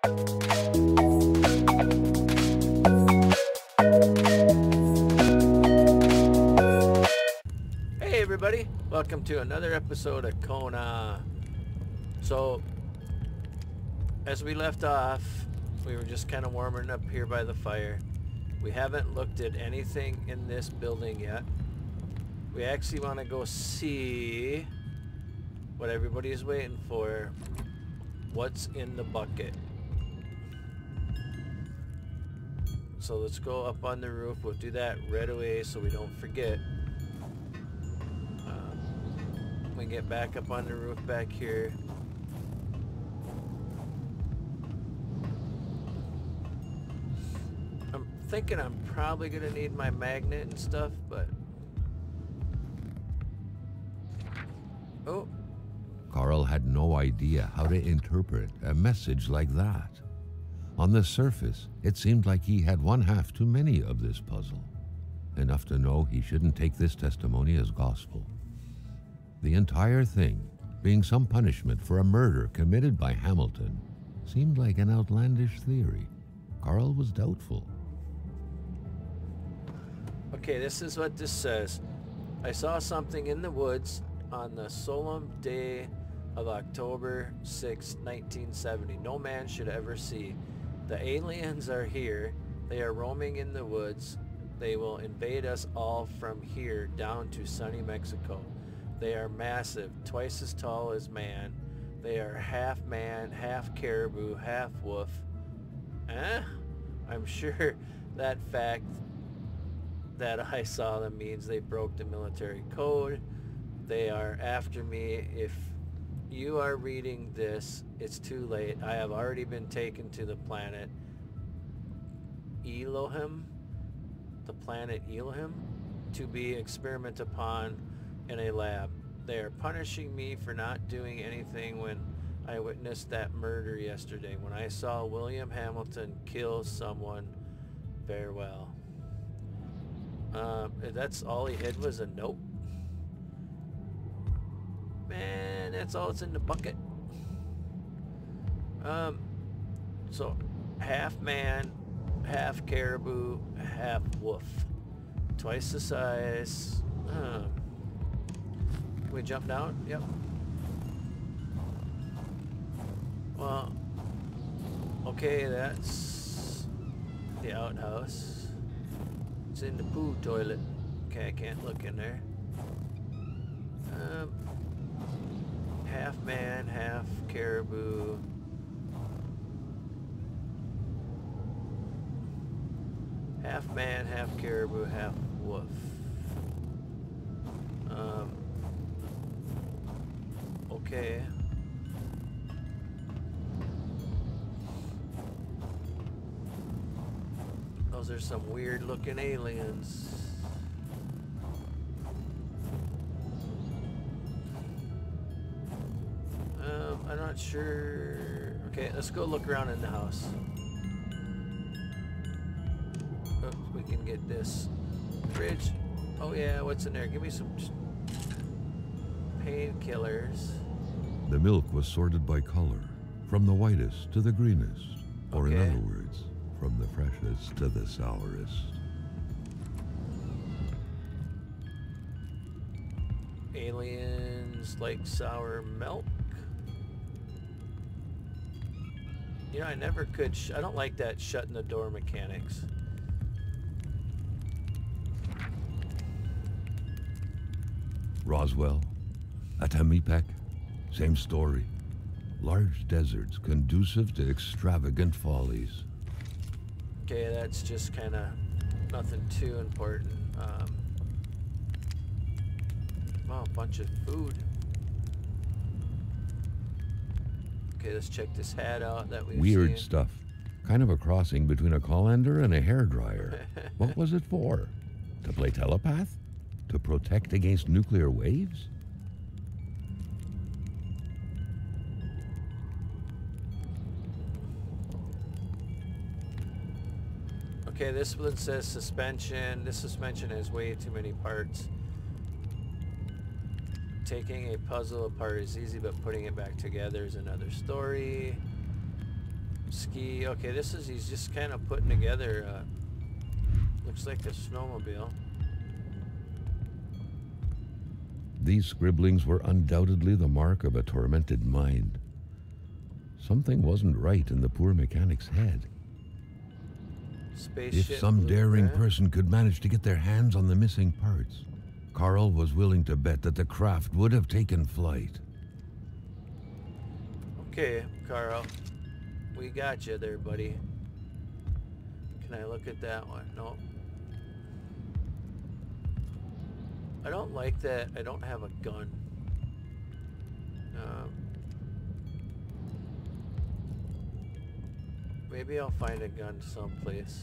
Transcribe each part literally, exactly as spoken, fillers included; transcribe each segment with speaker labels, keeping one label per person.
Speaker 1: Hey everybody, welcome to another episode of Kona. So, as we left off, we were just kind of warming up here by the fire. We haven't looked at anything in this building yet. We actually want to go see what everybody is waiting for. What's in the bucket? So let's go up on the roof. We'll do that right away so we don't forget. Um, we get back up on the roof back here. I'm thinking I'm probably gonna need my magnet and stuff, but oh.
Speaker 2: Carl had no idea how to interpret a message like that. On the surface, it seemed like he had one half too many of this puzzle, enough to know he shouldn't take this testimony as gospel. The entire thing, being some punishment for a murder committed by Hamilton, seemed like an outlandish theory. Carl was doubtful.
Speaker 1: Okay, this is what this says. I saw something in the woods on the solemn day of October sixth, nineteen seventy. No man should ever see. The aliens are here. They are roaming in the woods. They will invade us all from here down to sunny Mexico. They are massive, twice as tall as man. They are half man, half caribou, half wolf. Eh? I'm sure that fact that I saw them means they broke the military code. They are after me. If you are reading this, it's too late. I have already been taken to the planet Elohim, the planet Elohim, to be experimented upon in a lab. They are punishing me for not doing anything when I witnessed that murder yesterday, when I saw William Hamilton kill someone. Farewell. Um, that's all he had was a note. Man, that's all that's in the bucket. Um, so half man, half caribou, half wolf. Twice the size. Um, can we jump down? Yep. Well, okay, that's the outhouse. It's in the poo toilet. Okay, I can't look in there. Um, half man, half caribou. Half man, half caribou, half wolf. Um, okay. Those are some weird looking aliens. Um, I'm not sure. Okay, let's go look around in the house. Oh, we can get this fridge. Oh yeah, what's in there? Give me some painkillers.
Speaker 2: The milk was sorted by color, from the whitest to the greenest, or
Speaker 1: Okay.
Speaker 2: in other words, from the freshest to the sourest.
Speaker 1: Aliens like sour milk. You know, I never could. Sh I don't like that shutting the door mechanics.
Speaker 2: Roswell, Atamipek, same story. Large deserts conducive to extravagant follies.
Speaker 1: Okay, that's just kind of nothing too important. Um, wow, a bunch of food. Okay, let's check this hat out that we've
Speaker 2: Weird
Speaker 1: seen.
Speaker 2: stuff. Kind of a crossing between a colander and a hairdryer. What was it for? To play telepath? To protect against nuclear waves?
Speaker 1: Okay, this one says suspension. This suspension has way too many parts. Taking a puzzle apart is easy, but putting it back together is another story. ski. Okay, this is, he's just kind of putting together, uh, looks like a snowmobile.
Speaker 2: These scribblings were undoubtedly the mark of a tormented mind. Something wasn't right in the poor mechanic's head.
Speaker 1: Spaceship
Speaker 2: If some daring
Speaker 1: blueprint.
Speaker 2: person could manage to get their hands on the missing parts, Carl was willing to bet that the craft would have taken flight.
Speaker 1: Okay, Carl. We got you there, buddy. Can I look at that one? No. I don't like that I don't have a gun. Um, maybe I'll find a gun someplace.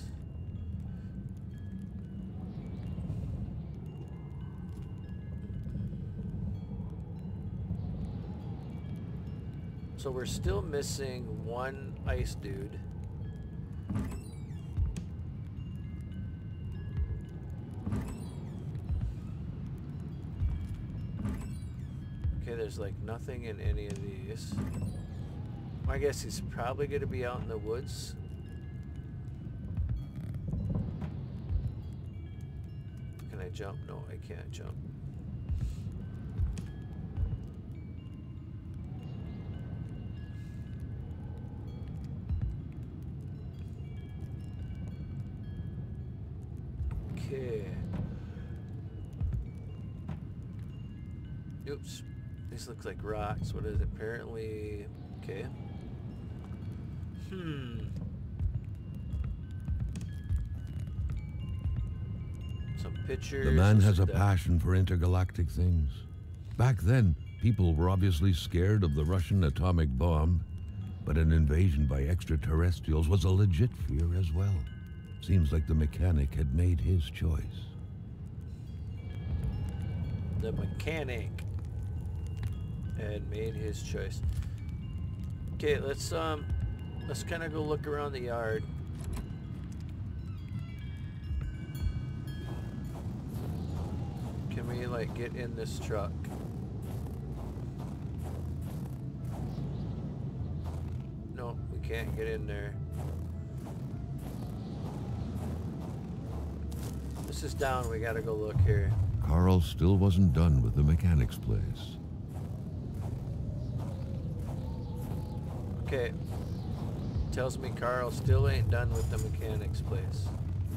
Speaker 1: So we're still missing one ice dude. Okay, there's like nothing in any of these. I guess he's probably going to be out in the woods. Can I jump? No, I can't jump. Okay. Oops. These look like rocks. What is it? Apparently... Okay. Hmm. Some pictures.
Speaker 2: The man has a
Speaker 1: stuff.
Speaker 2: passion for intergalactic things. Back then, people were obviously scared of the Russian atomic bomb, but an invasion by extraterrestrials was a legit fear as well. Seems like the mechanic had made his choice.
Speaker 1: The mechanic had made his choice. Okay, let's um let's kind of go look around the yard. Can we like get in this truck? No, we can't get in there. This is down, we gotta go look here.
Speaker 2: Carl still wasn't done with the mechanic's place.
Speaker 1: Okay. Tells me Carl still ain't done with the mechanic's place.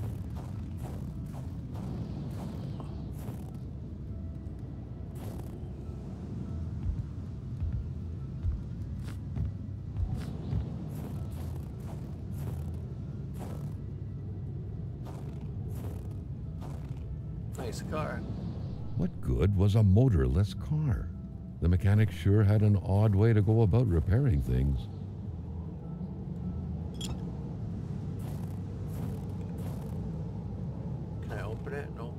Speaker 1: Nice car.
Speaker 2: What good was a motorless car? The mechanic sure had an odd way to go about repairing things.
Speaker 1: Can I open it? No.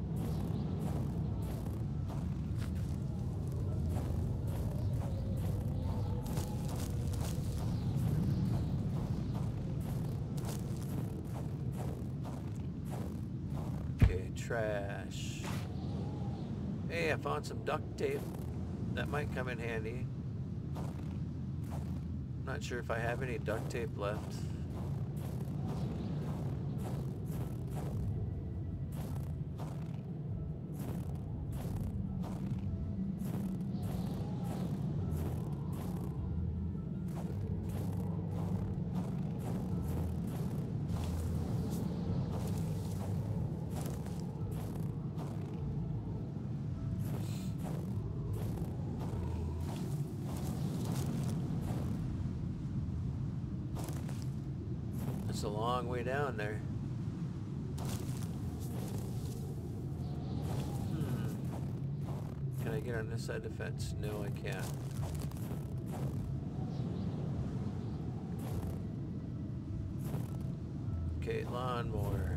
Speaker 1: Okay, trash. Hey, I found some duct tape. That might come in handy. Not sure if I have any duct tape left. It's a long way down there. Hmm. Can I get on this side of the fence? No, I can't. Okay, lawnmower.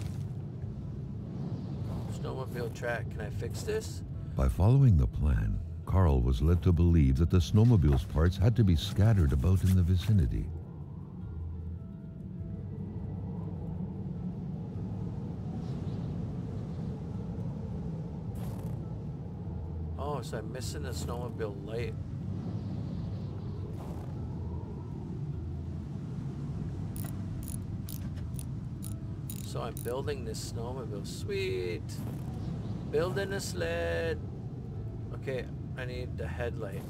Speaker 1: Snowmobile track. Can I fix this?
Speaker 2: By following the plan, Carl was led to believe that the snowmobile's parts had to be scattered about in the vicinity.
Speaker 1: Oh, so I'm missing the snowmobile light. So I'm building this snowmobile. Sweet! Building a sled! Okay, I need the headlight.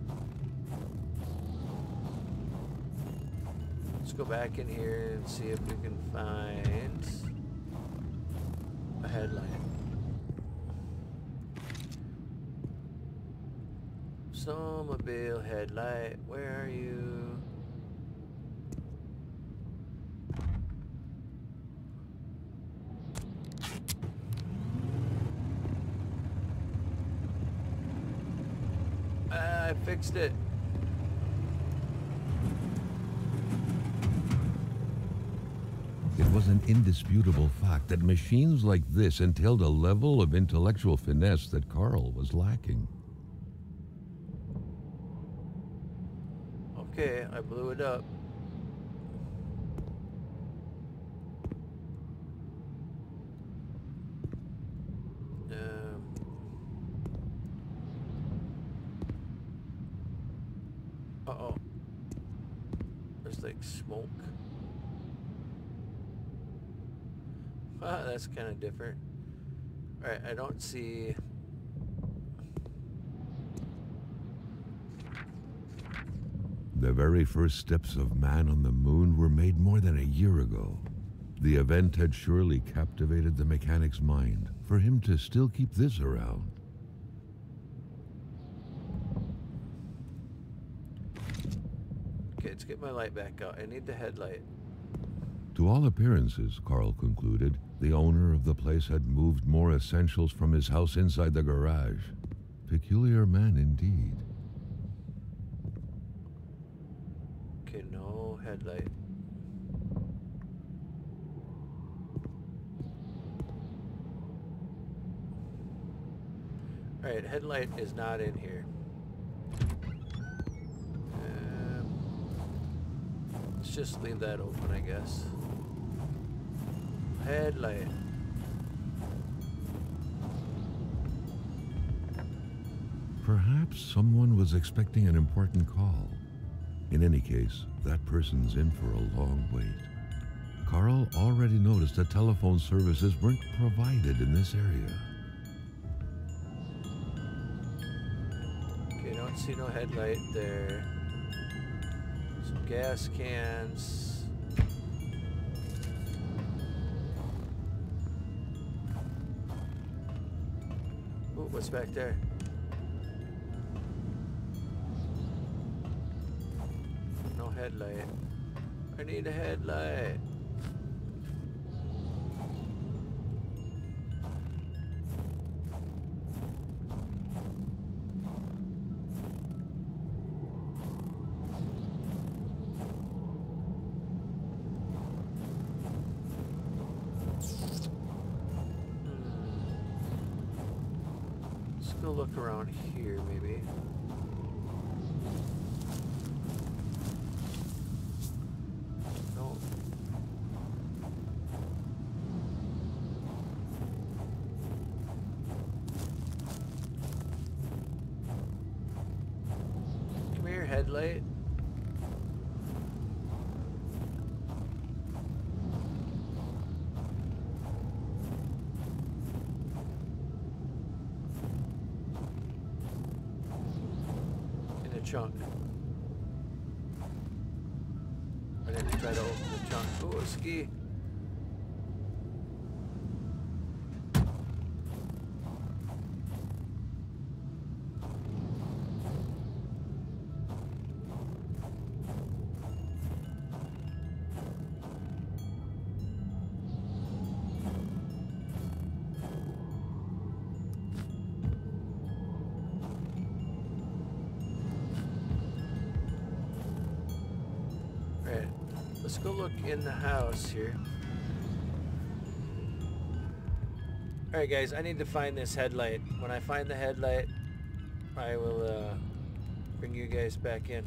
Speaker 1: Let's go back in here and see if we can find a headlight. Snowmobile headlight, where are you? Ah, I fixed it.
Speaker 2: It was an indisputable fact that machines like this entailed a level of intellectual finesse that Carl was lacking.
Speaker 1: Okay, I blew it up. Um, uh-oh. There's like smoke. Ah, that's kind of different. Alright, I don't see...
Speaker 2: The very first steps of man on the moon were made more than a year ago. The event had surely captivated the mechanic's mind for him to still keep this around.
Speaker 1: Okay, let's get my light back out. I need the headlight.
Speaker 2: To all appearances, Carl concluded, the owner of the place had moved more essentials from his house inside the garage. Peculiar man indeed.
Speaker 1: Okay, no headlight. Alright, headlight is not in here. Um, let's just leave that open, I guess. Headlight.
Speaker 2: Perhaps someone was expecting an important call. In any case, that person's in for a long wait. Carl already noticed that telephone services weren't provided in this area.
Speaker 1: Okay, don't see no headlight there. Some gas cans. Ooh, what's back there? No headlight. I need a headlight. Go look around here, maybe. No. Come here, headlight. Trunk. I didn't try to open the trunk. Oh, a ski. Let's go look in the house here. Alright guys, I need to find this headlight. When I find the headlight, uh, I will uh, bring you guys back in.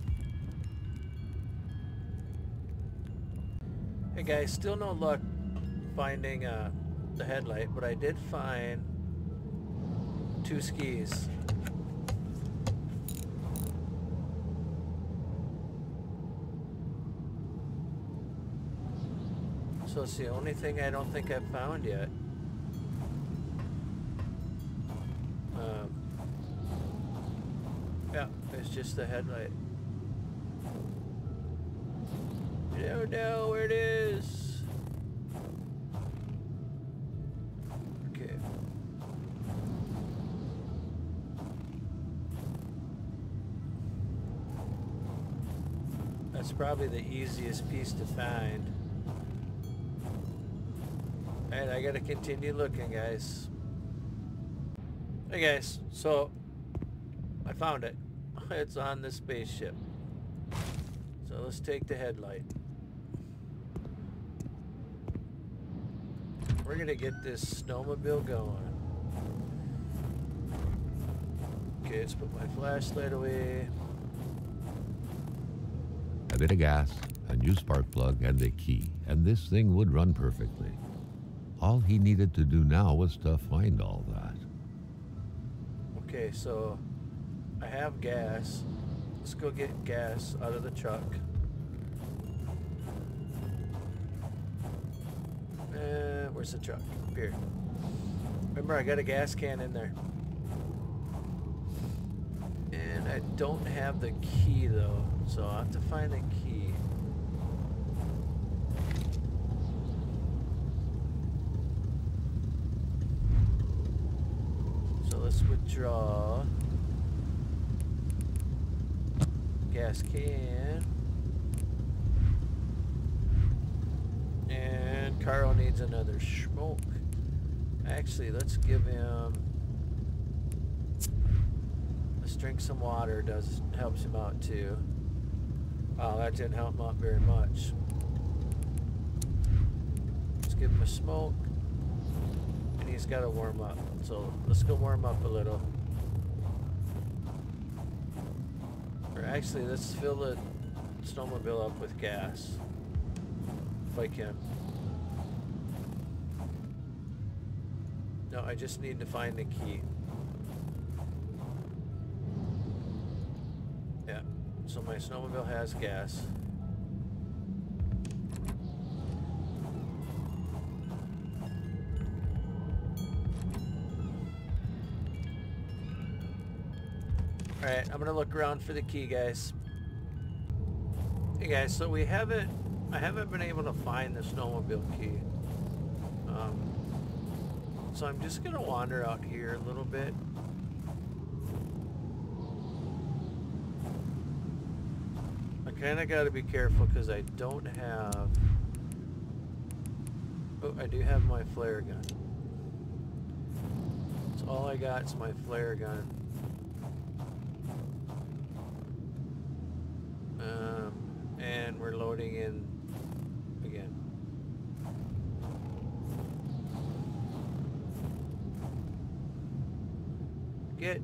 Speaker 1: Hey guys, still no luck finding uh, the headlight, but I did find two skis. So it's the only thing I don't think I've found yet. Um, yeah, it's just the headlight. I don't know where it is. Okay. That's probably the easiest piece to find. Alright, I gotta continue looking, guys. Hey guys, so I found it. It's on the spaceship. So let's take the headlight. We're gonna get this snowmobile going. Okay, let's put my flashlight away.
Speaker 2: A bit of gas, a new spark plug, and the key, and this thing would run perfectly. All he needed to do now was to find all that.
Speaker 1: Okay, so I have gas. Let's go get gas out of the truck. Uh, where's the truck? Up here. Remember, I got a gas can in there. And I don't have the key though, so I'll have to find the key. So let's withdraw. Gas can. And Carl needs another smoke. Actually, let's give him... Let's drink some water. Does helps him out too. Oh, that didn't help him out very much. Let's give him a smoke. And he's got to warm up. So let's go warm up a little. Or actually, let's fill the snowmobile up with gas. If I can. No, I just need to find the key. Yeah, so my snowmobile has gas. Alright, I'm gonna look around for the key, guys. Hey guys, so we haven't, I haven't been able to find the snowmobile key. Um, so I'm just gonna wander out here a little bit. I kinda gotta be careful because I don't have, oh, I do have my flare gun. That's all I got is my flare gun. Um, and we're loading in again. Get.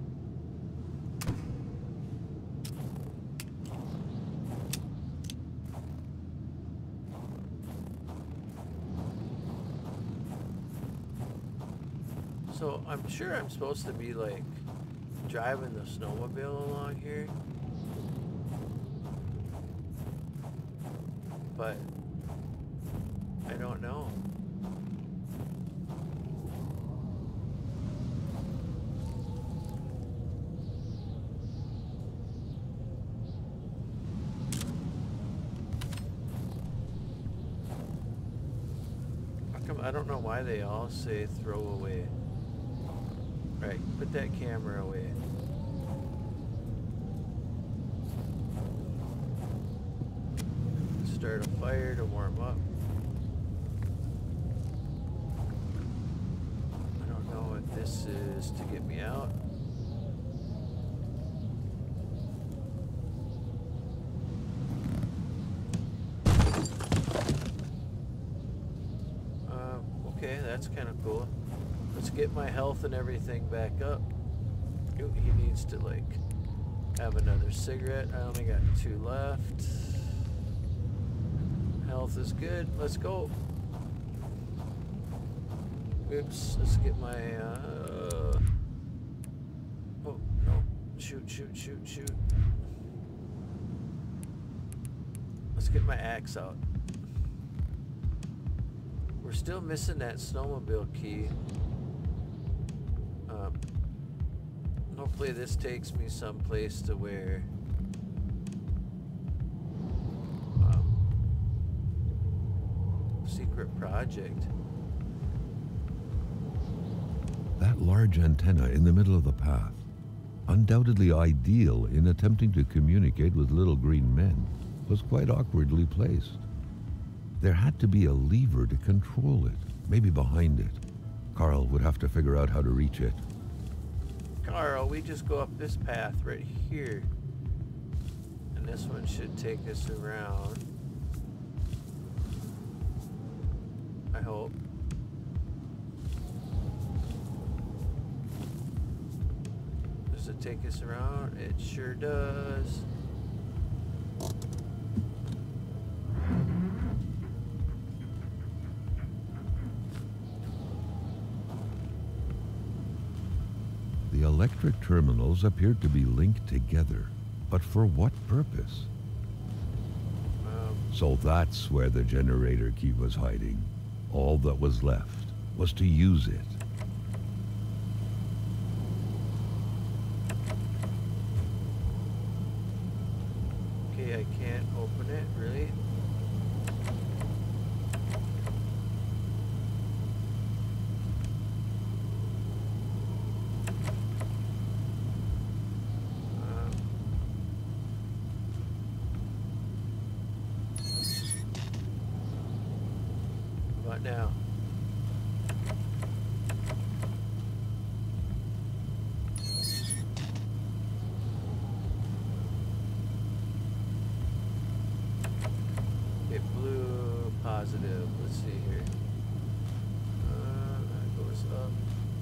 Speaker 1: So I'm sure I'm supposed to be like driving the snowmobile along here. But I don't know. How come I don't know why they all say throw away. Right, put that camera away. Start a fire to warm up. I don't know what this is to get me out. Um, okay, that's kind of cool. Let's get my health and everything back up. Ooh, he needs to like Have another cigarette. I only got two left. Health is good. Let's go. Oops. Let's get my. Uh... Oh no! Shoot! Shoot! Shoot! Shoot! Let's get my axe out. We're still missing that snowmobile key. Um, hopefully this takes me someplace to where um, secret project.
Speaker 2: That large antenna in the middle of the path, undoubtedly ideal in attempting to communicate with little green men, was quite awkwardly placed. There had to be a lever to control it, maybe behind it. Carl would have to figure out how to reach it.
Speaker 1: Carl, we just go up this path right here. And this one should take us around. I hope. Does it take us around? It sure does.
Speaker 2: The electric terminals appeared to be linked together, but for what purpose?
Speaker 1: Um,
Speaker 2: So that's where the generator key was hiding. All that was left was to use it.
Speaker 1: okay, I can't open it, really? What now? Okay, blue, positive. Let's see here. Uh, that goes up.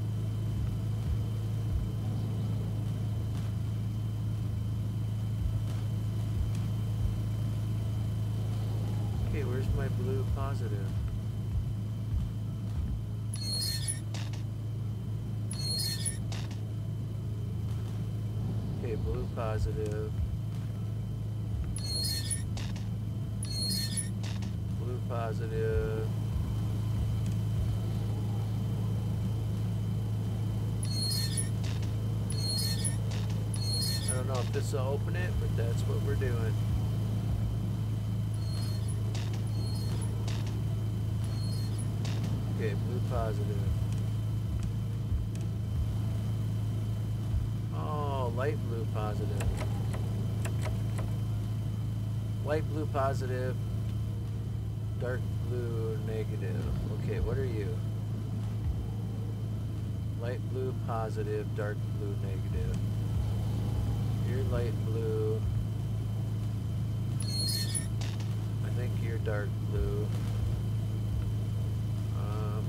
Speaker 1: Okay, where's my blue positive? Okay, blue positive. Blue positive. I don't know if this will open it, but that's what we're doing. Okay, blue positive. Oh, light blue positive. Light blue positive. Dark blue negative. Okay, what are you? Light blue positive, dark blue negative. You're light blue. I think you're dark blue. Um,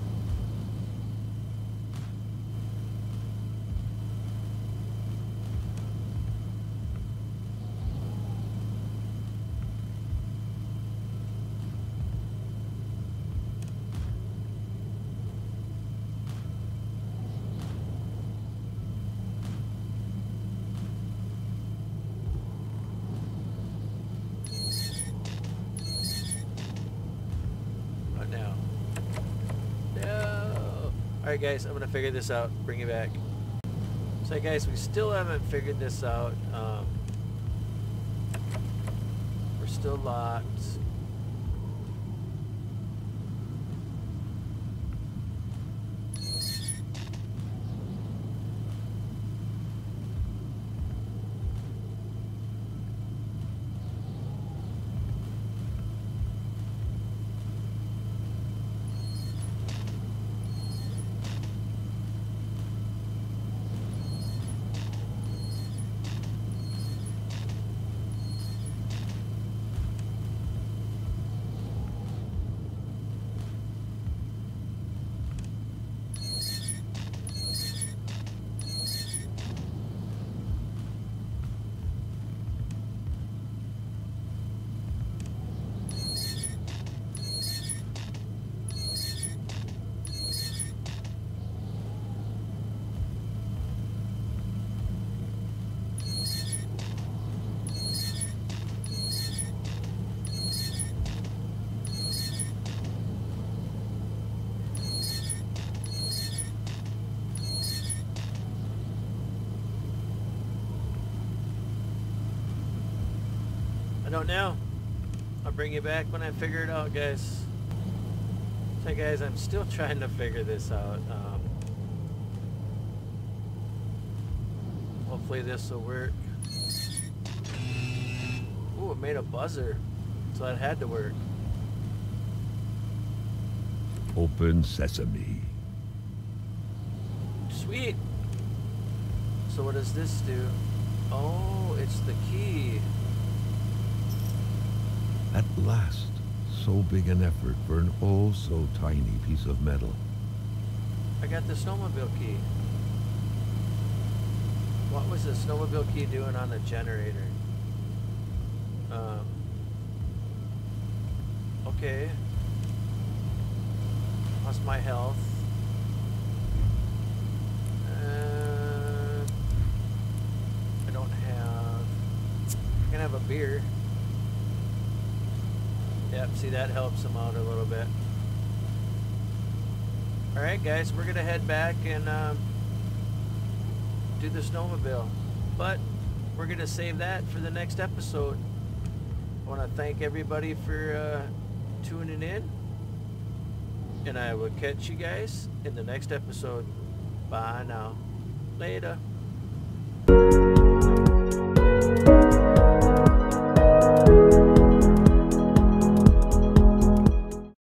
Speaker 1: what now? No. Alright guys, I'm gonna figure this out. Bring it back. So guys, we still haven't figured this out. Um, we're still locked. I don't know. I'll bring you back when I figure it out, guys. So guys, I'm still trying to figure this out. Um, hopefully this will work. Ooh, it made a buzzer. So that had to work.
Speaker 2: Open sesame.
Speaker 1: Sweet. So what does this do? Oh, it's the key.
Speaker 2: At last, so big an effort for an oh so tiny piece of metal.
Speaker 1: I got the snowmobile key. What was the snowmobile key doing on the generator? Um, okay. Lost my health. Uh, I don't have... I can have a beer. Yep, see, that helps them out a little bit. Alright guys, we're gonna head back and um, do the snowmobile. But we're gonna save that for the next episode. I want to thank everybody for uh, tuning in. And I will catch you guys in the next episode. Bye now. Later.